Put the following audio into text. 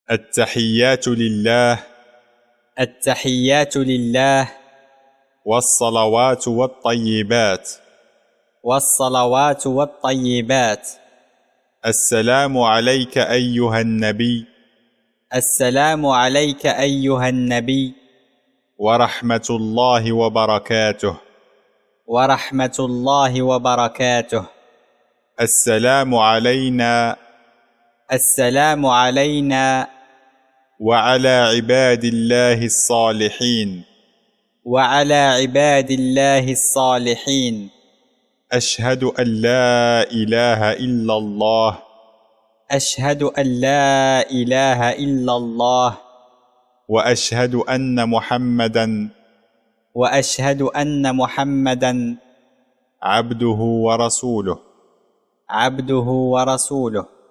التحيات لله التحيات لله والصلوات والطيبات والصلوات والطيبات. السلام عليك أيها النبي السلام عليك أيها النبي ورحمة الله وبركاته ورحمة الله وبركاته. السلام علينا السلام علينا وعلى عباد الله الصالحين وعلى عباد الله الصالحين. أشهد أن لا إله إلا الله أشهد أن لا إله إلا الله وأشهد أن محمدًا وأشهد أن محمدًا عبده ورسوله عبده ورسوله.